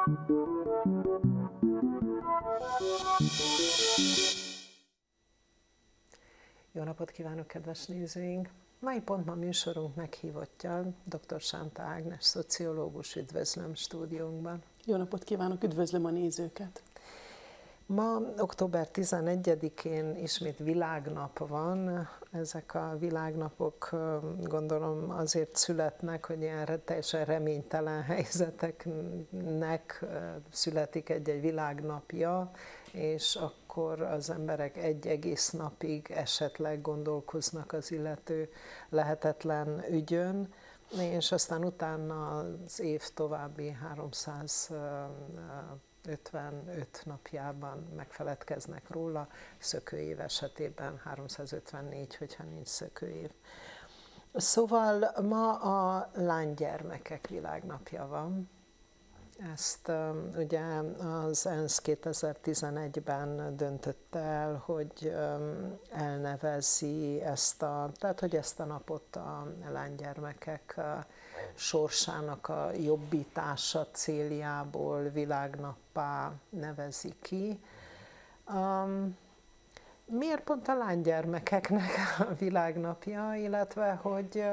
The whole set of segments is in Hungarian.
Jó napot kívánok, kedves nézőink! Mai Pontma műsorunk meghívottja dr. Sánta Ágnes, szociológus. Üdvözlöm stúdiónkban. Jó napot kívánok, üdvözlöm a nézőket! Ma, október 11-én ismét világnap van. Ezek a világnapok gondolom azért születnek, hogy ilyen teljesen reménytelen helyzeteknek születik egy-egy világnapja, és akkor az emberek egy egész napig esetleg gondolkoznak az illető lehetetlen ügyön, és aztán utána az év további 355 napjában megfeledkeznek róla, szökőév esetében 354, hogyha nincs szökőév. Szóval ma a lánygyermekek világnapja van. Ezt ugye az ENSZ 2011-ben döntötte el, hogy elnevezi tehát hogy ezt a napot a lánygyermekek sorsának a jobbítása céljából világnappá nevezi ki. Miért pont a lánygyermekeknek a világnapja, illetve hogy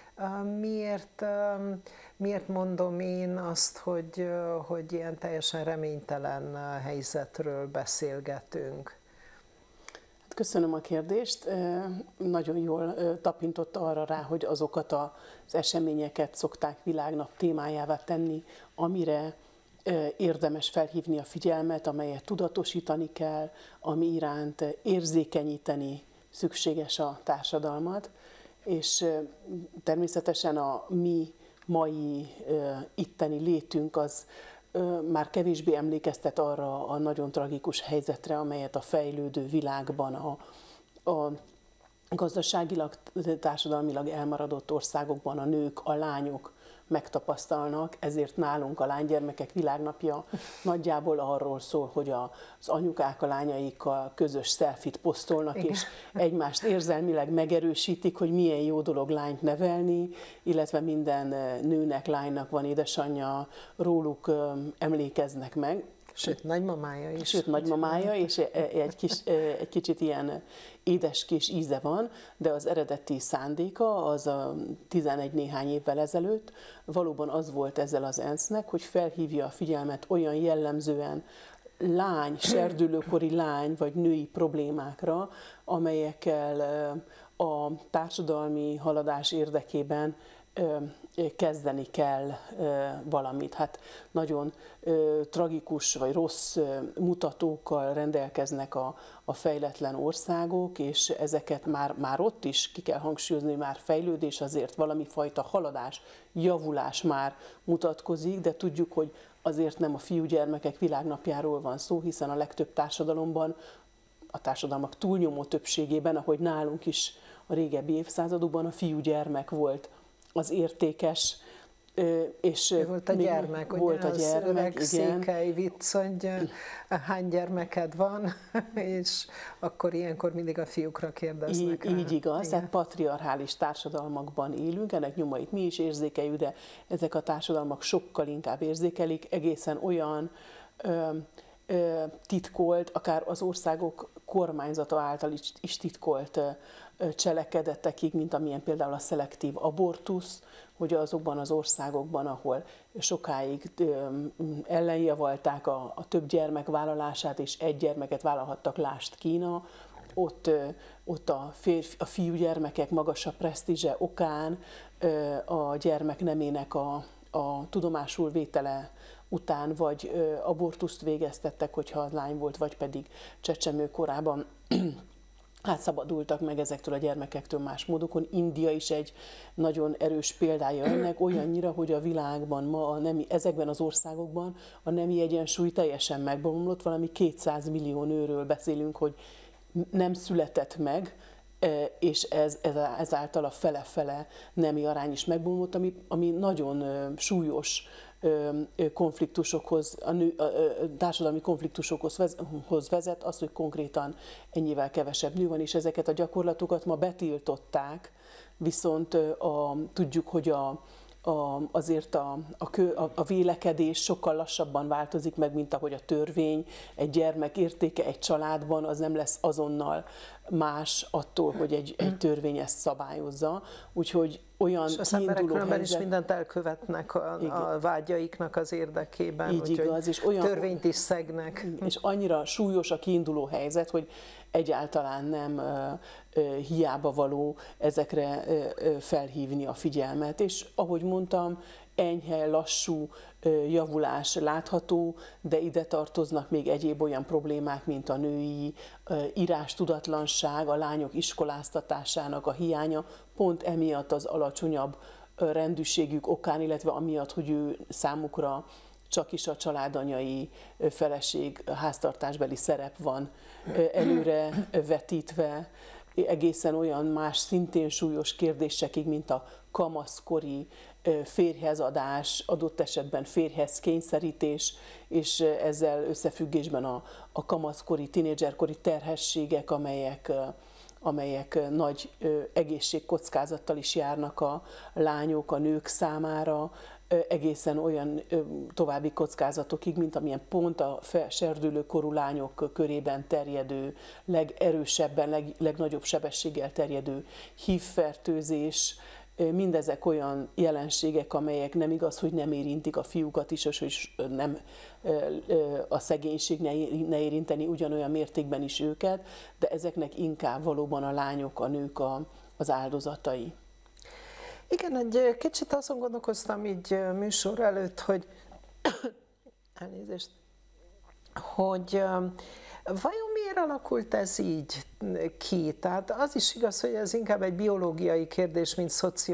miért mondom én azt, hogy ilyen teljesen reménytelen helyzetről beszélgetünk? Köszönöm a kérdést. Nagyon jól tapintott arra rá, hogy azokat az eseményeket szokták világnap témájává tenni, amire érdemes felhívni a figyelmet, amelyet tudatosítani kell, ami iránt érzékenyíteni szükséges a társadalmat. És természetesen a mi mai itteni létünk az már kevésbé emlékeztet arra a nagyon tragikus helyzetre, amelyet a fejlődő világban, a gazdaságilag, társadalmilag elmaradott országokban a nők, a lányok megtapasztalnak, ezért nálunk a lánygyermekek világnapja nagyjából arról szól, hogy az anyukák a lányaikkal közös selfit posztolnak, igen, és egymást érzelmileg megerősítik, hogy milyen jó dolog lányt nevelni, illetve minden nőnek, lánynak van édesanyja, róluk emlékeznek meg. Sőt, nagymamája is. Sőt, nagymamája, és egy kicsit ilyen édes kis íze van, de az eredeti szándéka az a 11 néhány évvel ezelőtt valóban az volt ezzel az ENSZ-nek, hogy felhívja a figyelmet olyan jellemzően serdülőkori lány vagy női problémákra, amelyekkel a társadalmi haladás érdekében kezdeni kell valamit. Hát nagyon tragikus vagy rossz mutatókkal rendelkeznek a fejletlen országok, és ezeket már ott is ki kell hangsúlyozni, hogy már fejlődés, azért valami fajta haladás, javulás már mutatkozik, de tudjuk, hogy azért nem a fiúgyermekek világnapjáról van szó, hiszen a legtöbb társadalomban, a társadalmak túlnyomó többségében, ahogy nálunk is a régebbi évszázadokban a fiúgyermek volt az értékes, és volt a gyermek, volt a gyermek, igen. Székely vicc, hogy hány gyermeked van, és akkor ilyenkor mindig a fiúkra kérdeznek rá. Így igaz, tehát patriarchális társadalmakban élünk, ennek nyomait mi is érzékeljük, de ezek a társadalmak sokkal inkább érzékelik, egészen olyan titkolt, akár az országok kormányzata által is titkolt cselekedetekig, mint amilyen például a szelektív abortusz, hogy azokban az országokban, ahol sokáig ellenjavalták a több gyermek vállalását, és egy gyermeket vállalhattak, lásd Kína, ott a fiúgyermekek magasabb presztízse okán a gyermek nemének a tudomásul vétele után vagy abortuszt végeztettek, hogyha az lány volt, vagy pedig csecsemő korában hát szabadultak meg ezektől a gyermekektől más módokon. India is egy nagyon erős példája ennek, olyannyira, hogy a világban ma ezekben az országokban a nemi egyensúly teljesen megbomlott, valami 200 millió nőről beszélünk, hogy nem született meg, és ezáltal a fele-fele nemi arány is megbomlott, ami nagyon súlyos konfliktusokhoz, társadalmi konfliktusokhoz vezet, az, hogy konkrétan ennyivel kevesebb nő van, és ezeket a gyakorlatokat ma betiltották, viszont tudjuk, hogy azért a vélekedés sokkal lassabban változik meg, mint ahogy a törvény. Egy gyermek értéke egy családban az nem lesz azonnal más attól, hogy egy törvény ezt szabályozza. Úgyhogy olyan és az emberek különben is mindent elkövetnek a vágyaiknak az érdekében, így igaz, és olyan törvényt is szegnek. És annyira súlyos a kiinduló helyzet, hogy egyáltalán nem hiába való ezekre felhívni a figyelmet. És ahogy mondtam, enyhe, lassú javulás látható, de ide tartoznak még egyéb olyan problémák, mint a női írástudatlanság, a lányok iskoláztatásának a hiánya, pont emiatt az alacsonyabb rendűségük okán, illetve amiatt, hogy ő számukra csak is a családanyai feleség, háztartásbeli szerep van előre vetítve, egészen olyan más, szintén súlyos kérdésekig, mint a kamaszkori férjhezadás, adott esetben férjhez kényszerítés, és ezzel összefüggésben a kamaszkori, tinédzserkori terhességek, amelyek nagy egészségkockázattal is járnak a lányok, a nők számára, egészen olyan további kockázatokig, mint amilyen pont a serdülőkorú lányok körében terjedő, legerősebben, legnagyobb sebességgel terjedő HIV-fertőzés. Mindezek olyan jelenségek, amelyek nem igaz, hogy nem érintik a fiúkat is, és hogy nem a szegénység ne érinteni ugyanolyan mértékben is őket, de ezeknek inkább valóban a lányok, a nők az áldozatai. Igen, egy kicsit azon gondolkoztam így műsor előtt, hogy elnézést, hogy vajon miért alakult ez így ki? Tehát az is igaz, hogy ez inkább egy biológiai kérdés, mint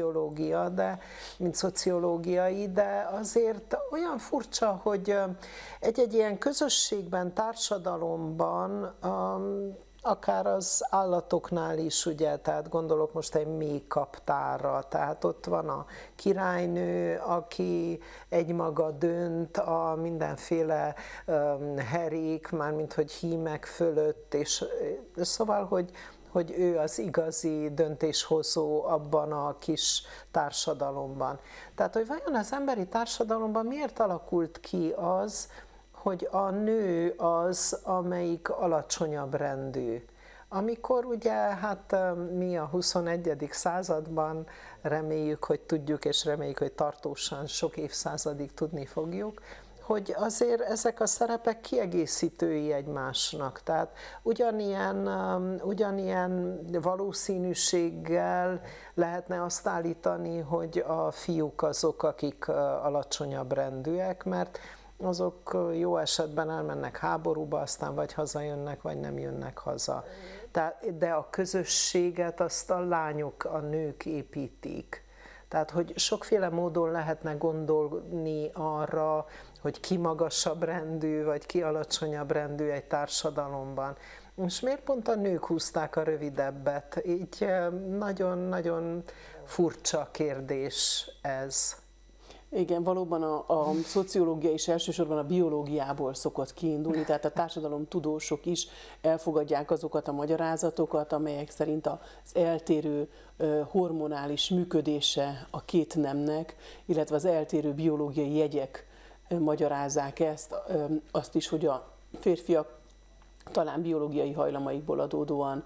szociológiai, de azért olyan furcsa, hogy egy ilyen közösségben, társadalomban, akár az állatoknál is, ugye, tehát gondolok most egy méhkaptárra, tehát ott van a királynő, aki egymaga dönt a mindenféle herék, mármint hogy hímek fölött, és szóval, hogy ő az igazi döntéshozó abban a kis társadalomban. Tehát, hogy vajon az emberi társadalomban miért alakult ki az, hogy a nő az, amelyik alacsonyabb rendű. Amikor ugye, hát mi a 21. században reméljük, hogy tudjuk, és reméljük, hogy tartósan sok évszázadig tudni fogjuk, hogy azért ezek a szerepek kiegészítői egymásnak. Tehát ugyanilyen valószínűséggel lehetne azt állítani, hogy a fiúk azok, akik alacsonyabb rendűek, mert azok jó esetben elmennek háborúba, aztán vagy hazajönnek, vagy nem jönnek haza. De a közösséget azt a lányok, a nők építik. Tehát, hogy sokféle módon lehetne gondolni arra, hogy ki magasabb rendű, vagy ki alacsonyabb rendű egy társadalomban. És miért pont a nők húzták a rövidebbet? Így nagyon-nagyon furcsa kérdés ez. Igen, valóban a szociológia is elsősorban a biológiából szokott kiindulni, tehát a társadalomtudósok is elfogadják azokat a magyarázatokat, amelyek szerint az eltérő hormonális működése a két nemnek, illetve az eltérő biológiai jegyek magyarázzák ezt, azt is, hogy a férfiak talán biológiai hajlamaikból adódóan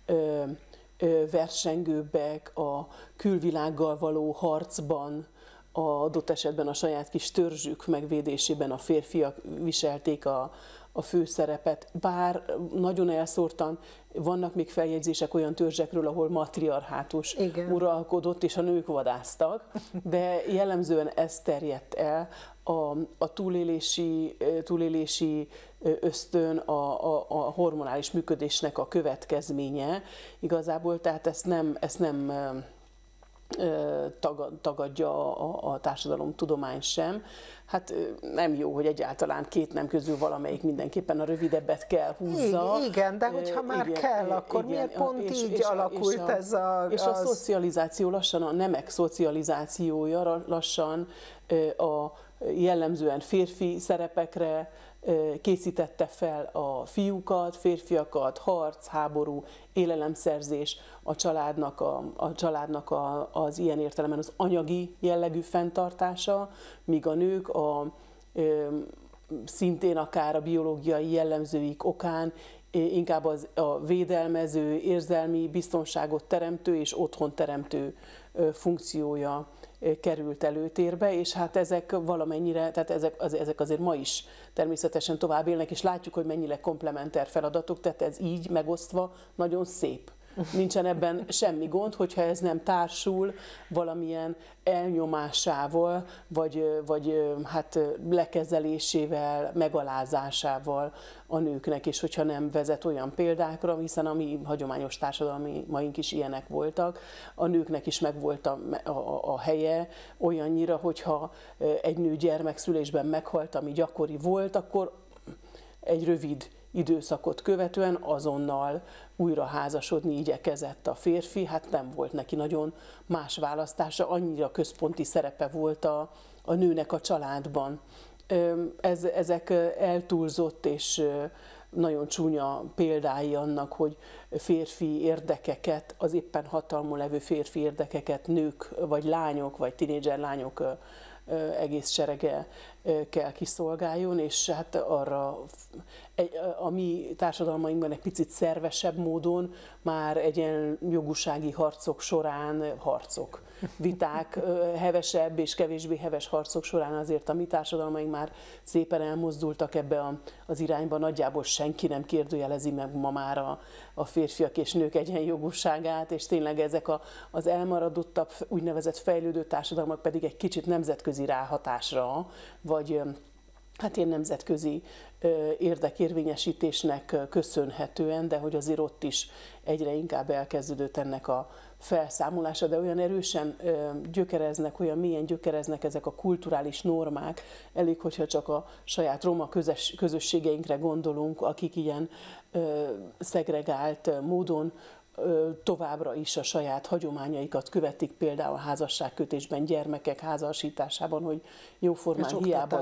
versengőbbek, a külvilággal való harcban, adott esetben a saját kis törzsük megvédésében a férfiak viselték a főszerepet, bár nagyon elszórtan vannak még feljegyzések olyan törzsekről, ahol matriarhátus uralkodott, és a nők vadásztak, de jellemzően ez terjedt el, a túlélési ösztön, a hormonális működésnek a következménye igazából, tehát ezt nem tagadja a társadalomtudomány sem. Hát nem jó, hogy egyáltalán két nem közül valamelyik mindenképpen a rövidebbet kell húzza. Igen, de hogyha már kell, akkor miért pont így alakult ez a... És a szocializáció lassan, a nemek szocializációja lassan a jellemzően férfi szerepekre készítette fel a fiúkat, férfiakat, harc, háború, élelemszerzés, a családnak az ilyen értelemben az anyagi jellegű fenntartása, míg a nők szintén akár a biológiai jellemzőik okán inkább a védelmező, érzelmi biztonságot teremtő és otthon teremtő funkciója került előtérbe, és hát ezek valamennyire, tehát ezek azért ma is természetesen tovább élnek, és látjuk, hogy mennyire komplementer feladatok, tehát ez így megosztva nagyon szép. Nincsen ebben semmi gond, hogyha ez nem társul valamilyen elnyomásával, vagy hát lekezelésével, megalázásával a nőknek, és hogyha nem vezet olyan példákra, hiszen a mi hagyományos társadalmaink is ilyenek voltak, a nőknek is megvolt a helye olyannyira, hogyha egy nő gyermekszülésben meghalt, ami gyakori volt, akkor egy rövid időszakot követően azonnal újra házasodni igyekezett a férfi, hát nem volt neki nagyon más választása, annyira központi szerepe volt a nőnek a családban. Ezek eltúlzott és nagyon csúnya példái annak, hogy férfi érdekeket, az éppen hatalmon levő férfi érdekeket nők, vagy lányok, vagy tinédzser lányok egész serege kell kiszolgáljon, és hát arra a mi társadalmainkban egy picit szervesebb módon már egyenjogúsági harcok során, viták, hevesebb és kevésbé heves harcok során azért a mi társadalmaink már szépen elmozdultak ebbe az irányba. Nagyjából senki nem kérdőjelezi meg ma már a férfiak és nők egyenjogúságát, és tényleg ezek az elmaradottabb, úgynevezett fejlődő társadalmak pedig egy kicsit nemzetközi ráhatásra, vagy hát ilyen nemzetközi érdekérvényesítésnek köszönhetően, de hogy azért ott is egyre inkább elkezdődött ennek a felszámolása, de olyan erősen gyökereznek, olyan mélyen gyökereznek ezek a kulturális normák, elég, hogyha csak a saját roma közösségeinkre gondolunk, akik ilyen szegregált módon továbbra is a saját hagyományaikat követik, például a házasságkötésben, gyermekek házasításában, hogy jóformán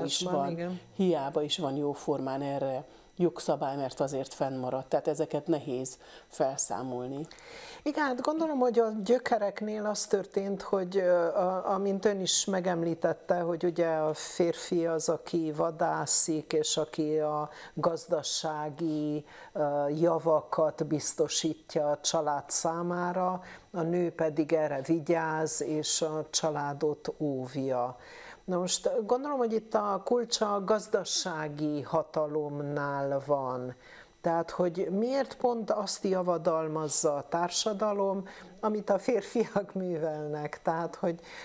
hiába is van jóformán erre jogszabály, mert azért fennmaradt. Tehát ezeket nehéz felszámolni. Igen, hát gondolom, hogy a gyökereknél az történt, hogy amint ön is megemlítette, hogy ugye a férfi az, aki vadászik, és aki a gazdasági javakat biztosítja a család számára, a nő pedig erre vigyáz, és a családot óvja. Na most gondolom, hogy itt a kulcsa a gazdasági hatalomnál van. Tehát, hogy miért pont azt javadalmazza a társadalom, amit a férfiak művelnek. Tehát,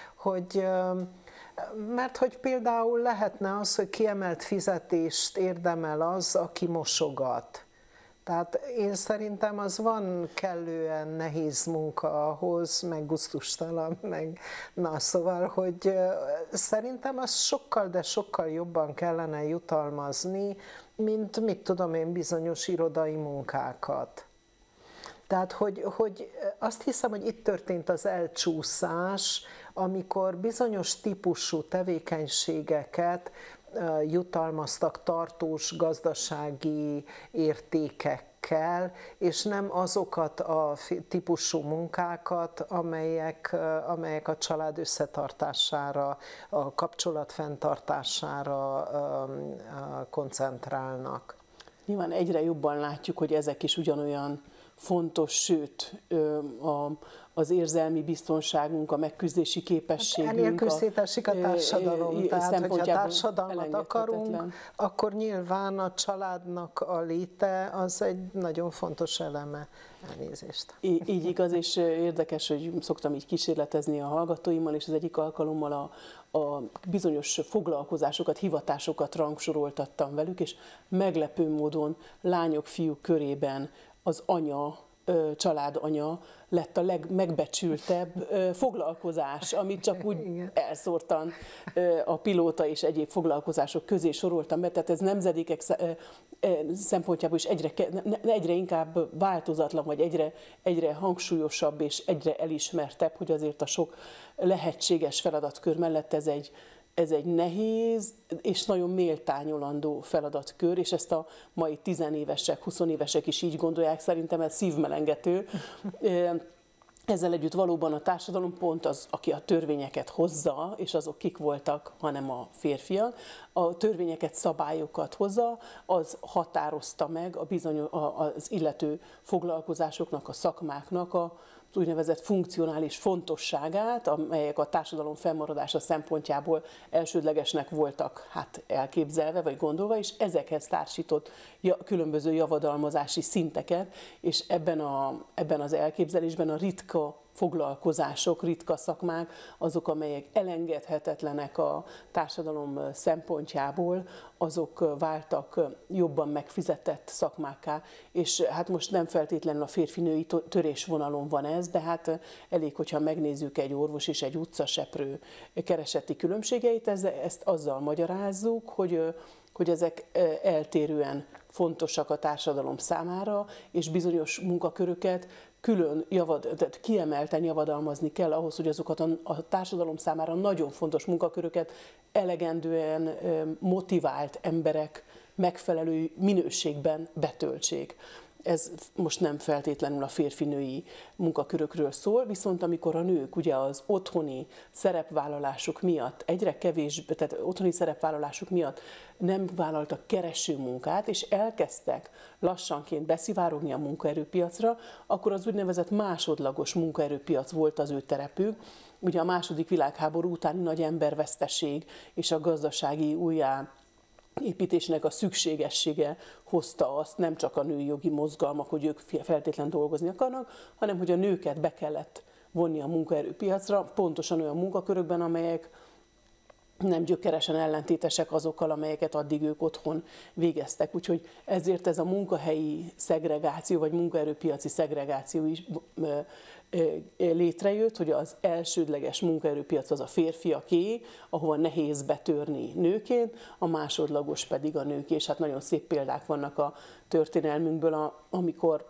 mert hogy például lehetne az, hogy kiemelt fizetést érdemel az, aki mosogat. Tehát én szerintem az van kellően nehéz munka ahhoz, meg gusztustalan, meg szóval, hogy szerintem az sokkal, de sokkal jobban kellene jutalmazni, mint mit tudom én, bizonyos irodai munkákat. Tehát, hogy azt hiszem, hogy itt történt az elcsúszás, amikor bizonyos típusú tevékenységeket jutalmaztak tartós gazdasági értékekkel, és nem azokat a típusú munkákat, amelyek a család összetartására, a kapcsolat fenntartására koncentrálnak. Nyilván egyre jobban látjuk, hogy ezek is ugyanolyan fontos, sőt, az érzelmi biztonságunk, a megküzdési képességünk. Enélkül szétesik a társadalom, tehát hogyha társadalmat akarunk, akkor nyilván a családnak a léte az egy nagyon fontos eleme. Elnézést. Így igaz, és érdekes, hogy szoktam így kísérletezni a hallgatóimmal, és az egyik alkalommal a bizonyos foglalkozásokat, hivatásokat rangsoroltattam velük, és meglepő módon lányok, fiúk körében az anya, családanya lett a legmegbecsültebb foglalkozás, amit csak úgy elszórtan a pilóta és egyéb foglalkozások közé soroltam be, tehát ez nemzedékek szempontjából is egyre inkább változatlan, vagy egyre hangsúlyosabb és egyre elismertebb, hogy azért a sok lehetséges feladatkör mellett ez egy ez egy nehéz és nagyon méltányolandó feladatkör, és ezt a mai 10 évesek, 20 évesek is így gondolják, szerintem ez szívmelengető. Ezzel együtt valóban a társadalom pont az, aki a törvényeket hozza, és azok kik voltak, hanem a férfiak, a törvényeket, szabályokat hozza, az határozta meg az illető foglalkozásoknak, a szakmáknak az úgynevezett funkcionális fontosságát, amelyek a társadalom fennmaradása szempontjából elsődlegesnek voltak elképzelve vagy gondolva, és ezekhez társított különböző javadalmazási szinteket, és ebben az elképzelésben a ritka foglalkozások, ritka szakmák, azok, amelyek elengedhetetlenek a társadalom szempontjából, azok váltak jobban megfizetett szakmákká, és hát most nem feltétlenül a férfi-női törésvonalon van ez, de hát elég, hogyha megnézzük egy orvos és egy utcaseprő kereseti különbségeit, ezt azzal magyarázzuk, hogy ezek eltérően fontosak a társadalom számára, és bizonyos munkaköröket tehát kiemelten javadalmazni kell ahhoz, hogy azokat a társadalom számára nagyon fontos munkaköröket elegendően motivált emberek megfelelő minőségben betöltsék. Ez most nem feltétlenül a férfi-női munkakörökről szól, viszont amikor a nők ugye az otthoni szerepvállalásuk miatt egyre kevésbé, tehát otthoni szerepvállalásuk miatt nem vállaltak kereső munkát, és elkezdtek lassanként beszivárogni a munkaerőpiacra, akkor az úgynevezett másodlagos munkaerőpiac volt az ő terepük. Ugye a II. Világháború utáni nagy emberveszteség és a gazdasági újjáépítésnek a szükségessége hozta azt, nem csak a női jogi mozgalmak, hogy ők feltétlenül dolgozni akarnak, hanem hogy a nőket be kellett vonni a munkaerőpiacra, pontosan olyan munkakörökben, amelyek nem gyökeresen ellentétesek azokkal, amelyeket addig ők otthon végeztek. Úgyhogy ezért ez a munkahelyi szegregáció, vagy munkaerőpiaci szegregáció is létrejött, hogy az elsődleges munkaerőpiac az a férfiaké, ahova nehéz betörni nőként, a másodlagos pedig a nők. És hát nagyon szép példák vannak a történelmünkből, amikor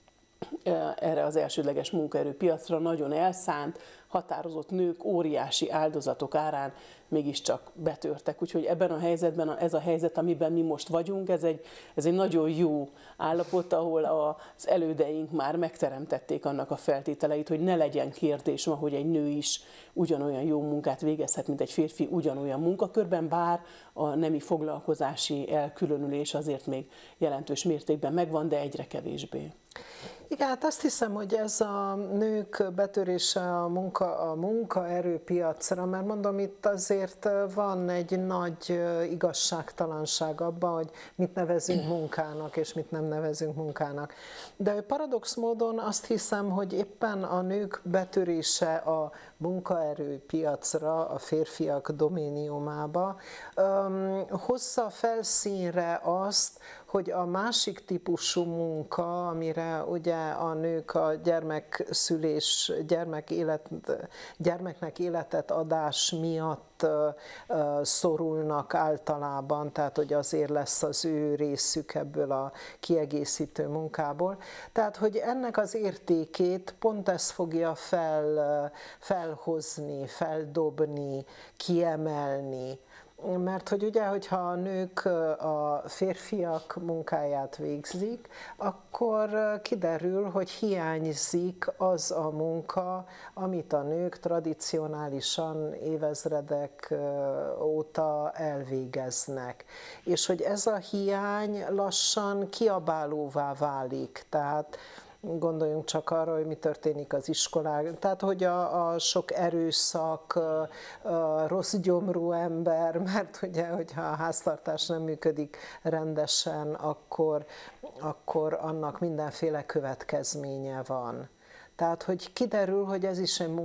erre az elsődleges munkaerőpiacra nagyon elszánt, határozott nők óriási áldozatok árán mégiscsak betörtek. Úgyhogy ebben a helyzetben, ez a helyzet, amiben mi most vagyunk, ez egy nagyon jó állapot, ahol az elődeink már megteremtették annak a feltételeit, hogy ne legyen kérdés ma, hogy egy nő is ugyanolyan jó munkát végezhet, mint egy férfi ugyanolyan munkakörben, bár a nemi foglalkozási elkülönülés azért még jelentős mértékben megvan, de egyre kevésbé. Igen, hát azt hiszem, hogy ez a nők betörése a munkaerőpiacra, mert mondom, itt azért van egy nagy igazságtalanság abban, hogy mit nevezünk munkának, és mit nem nevezünk munkának. De paradox módon azt hiszem, hogy éppen a nők betörése a munkaerőpiacra, a férfiak doméniumába hozza felszínre azt, hogy a másik típusú munka, amire ugye a nők a gyermekszülés, gyermeknek életet adás miatt szorulnak általában, tehát hogy azért lesz az ő részük ebből a kiegészítő munkából. Tehát, hogy ennek az értékét pont ez fogja felhozni, feldobni, kiemelni. Mert hogy ugye, hogyha a nők a férfiak munkáját végzik, akkor kiderül, hogy hiányzik az a munka, amit a nők tradicionálisan évezredek óta elvégeznek. És hogy ez a hiány lassan kiabálóvá válik. Tehát gondoljunk csak arra, hogy mi történik az iskolák. Tehát, hogy a sok erőszak, a rossz gyomrú ember, mert ugye, hogyha a háztartás nem működik rendesen, akkor annak mindenféle következménye van. Tehát, hogy kiderül, hogy ez is egy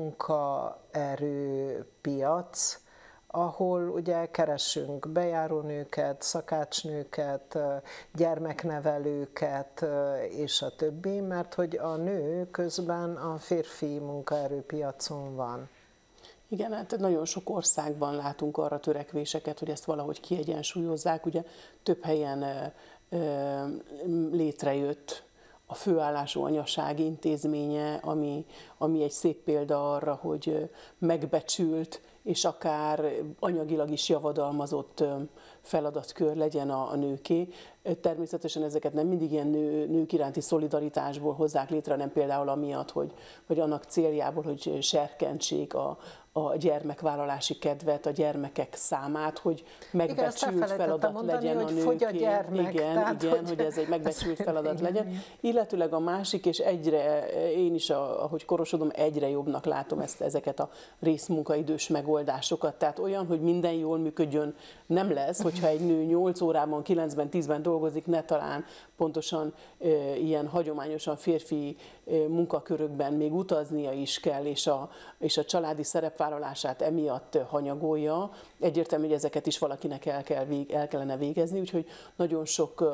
munkaerőpiac, ahol ugye keresünk bejárónőket, szakácsnőket, gyermeknevelőket és a többi, mert hogy a nő közben a férfi munkaerőpiacon van. Igen, hát nagyon sok országban látunk arra törekvéseket, hogy ezt valahogy kiegyensúlyozzák. Ugye több helyen létrejött a főállású anyaság intézménye, ami ami egy szép példa arra, hogy megbecsült és akár anyagilag is javadalmazott feladatkör legyen a nőké. Természetesen ezeket nem mindig ilyen nők iránti szolidaritásból hozzák létre, hanem például amiatt, hogy annak céljából, hogy serkentsék a gyermekvállalási kedvet, a gyermekek számát, hogy megbecsült feladat mondani, legyen a nőké. Gyermek, igen, hogy ez egy megbecsült feladat legyen. Illetőleg a másik, és én is, ahogy korosodom, egyre jobbnak látom ezeket a részmunkaidős megoldásokat. Tehát olyan, hogy minden jól működjön, nem lesz, hogyha egy nő 8 órában, 9-ben, 10-ben dolgozik, ne talán pontosan ilyen hagyományosan férfi munkakörökben még utaznia is kell, és a családi szerepvállalását emiatt hanyagolja. Egyértelmű, hogy ezeket is valakinek el kellene végezni, úgyhogy nagyon sok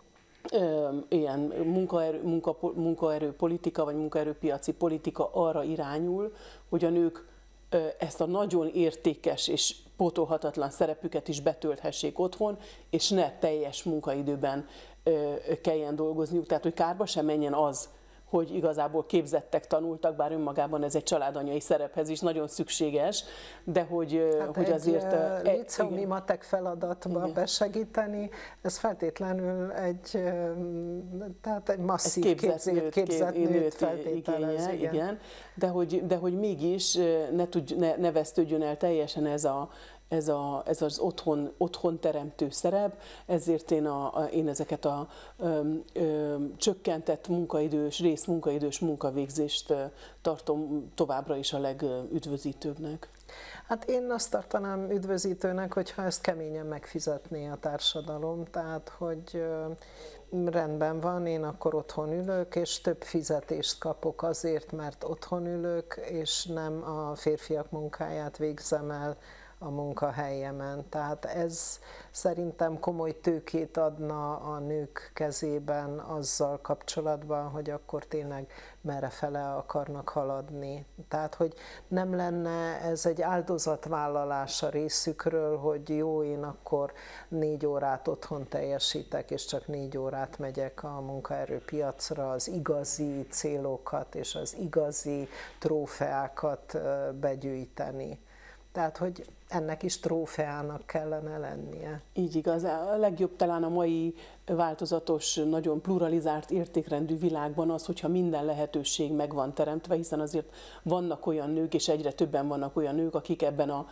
ilyen munkaerőpolitika vagy munkaerőpiaci politika arra irányul, hogy a nők ezt a nagyon értékes és pótolhatatlan szerepüket is betölthessék otthon, és ne teljes munkaidőben kelljen dolgozniuk, tehát hogy kárba sem menjen az, hogy igazából képzettek, tanultak, bár önmagában ez egy családanyai szerephez is nagyon szükséges, de hogy azért... Liceumi matek feladatba besegíteni, ez feltétlenül egy masszív képzett nőt feltételez. Igen. De hogy mégis ne vesztődjön el teljesen ez az otthon teremtő szerep, ezért én ezeket a csökkentett munkaidős, részmunkaidős munkavégzést tartom továbbra is a legüdvözítőbbnek. Hát én azt tartanám üdvözítőnek, hogyha ezt keményen megfizetné a társadalom, tehát hogy rendben van, én akkor otthon ülök, és több fizetést kapok azért, mert otthon ülök, és nem a férfiak munkáját végzem el a munkahelyemen. Tehát ez szerintem komoly tőkét adna a nők kezében azzal kapcsolatban, hogy akkor tényleg merrefele akarnak haladni. Tehát, hogy nem lenne ez egy áldozatvállalás a részükről, hogy jó, én akkor 4 órát otthon teljesítek, és csak 4 órát megyek a munkaerőpiacra, az igazi célokat és az igazi trófeákat begyűjteni. Tehát, hogy ennek is trófeának kellene lennie. Így igaz. A legjobb talán a mai változatos, nagyon pluralizált értékrendű világban az, hogyha minden lehetőség meg van teremtve, hiszen azért vannak olyan nők, és egyre többen vannak olyan nők, akik ebben a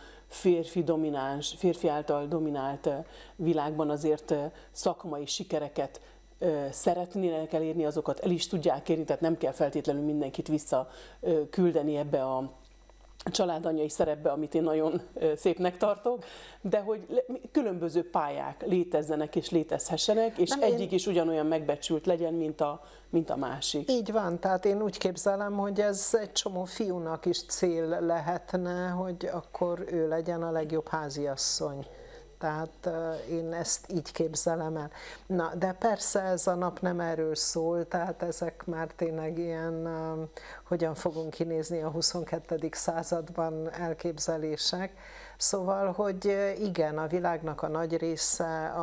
férfi által dominált világban azért szakmai sikereket szeretnének elérni, azokat el is tudják érni, tehát nem kell feltétlenül mindenkit visszaküldeni ebbe a családanyai szerepbe, amit én nagyon szépnek tartok, de hogy különböző pályák létezzenek és létezhessenek, és egyik is ugyanolyan megbecsült legyen, mint a másik. Így van, tehát én úgy képzelem, hogy ez egy csomó fiúnak is cél lehetne, hogy akkor ő legyen a legjobb háziasszony. Tehát én ezt így képzelem el. Na, de persze ez a nap nem erről szól, tehát ezek már tényleg ilyen, hogyan fogunk kinézni a 22. században elképzelések. Szóval, hogy igen, a világnak a nagy része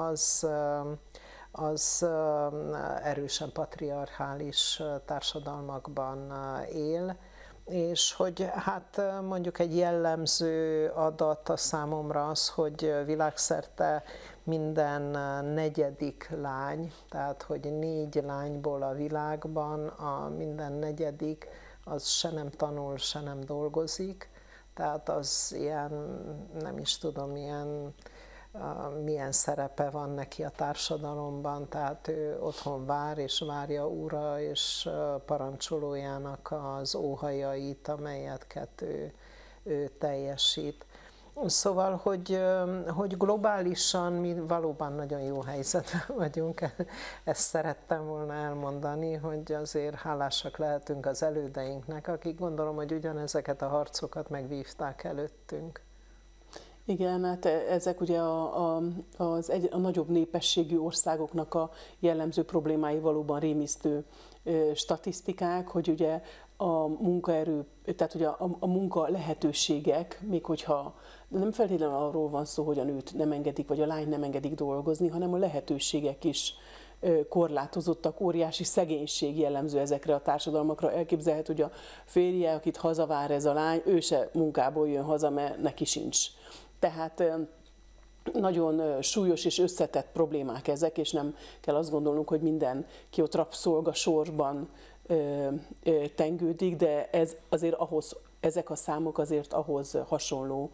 az erősen patriarchális társadalmakban él, és hogy hát mondjuk egy jellemző adat a számomra az, hogy világszerte minden 4. lány, tehát hogy 4 lányból a világban a minden 4. az se nem tanul, se nem dolgozik, tehát az ilyen, nem is tudom, milyen szerepe van neki a társadalomban, tehát ő otthon vár és várja ura és parancsolójának az óhajait, amelyeket ő teljesít. Szóval, hogy globálisan mi valóban nagyon jó helyzetben vagyunk, ezt szerettem volna elmondani, hogy azért hálásak lehetünk az elődeinknek, akik gondolom, hogy ugyanezeket a harcokat megvívták előttünk. Igen, hát ezek ugye a nagyobb népességű országoknak a jellemző problémái valóban rémisztő statisztikák, hogy ugye a munkaerő, tehát ugye a munka lehetőségek, még hogyha nem feltétlenül arról van szó, hogy a nőt nem engedik, vagy a lányt nem engedik dolgozni, hanem a lehetőségek is korlátozottak, óriási szegénység jellemző ezekre a társadalmakra. Elképzelhető, hogy a férje, akit hazavár ez a lány, ő se munkából jön haza, mert neki sincs. Tehát nagyon súlyos és összetett problémák ezek, és nem kell azt gondolnunk, hogy mindenki ott rabszolgasorban tengődik, de ez azért ezek a számok azért ahhoz hasonló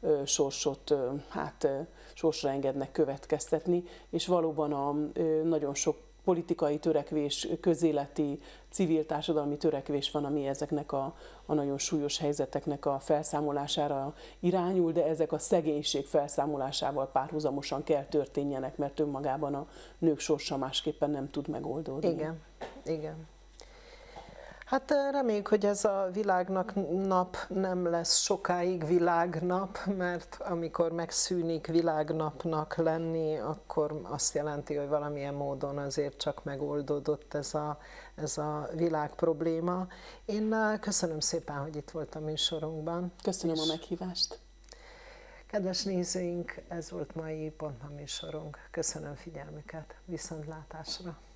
sorsra engednek következtetni, és valóban nagyon sok politikai törekvés, közéleti, civil társadalmi törekvés van, ami ezeknek a nagyon súlyos helyzeteknek a felszámolására irányul, de ezek a szegénység felszámolásával párhuzamosan kell történjenek, mert önmagában a nők sorsa másképpen nem tud megoldódni. Igen, igen. Hát reméljük, hogy ez a világnap nem lesz sokáig világnap, mert amikor megszűnik világnapnak lenni, akkor azt jelenti, hogy valamilyen módon azért csak megoldódott ez a világ probléma. Én köszönöm szépen, hogy itt volt a műsorunkban. Köszönöm a meghívást. Kedves nézőink, ez volt mai Pontma műsorunk. Köszönöm figyelmüket, viszontlátásra!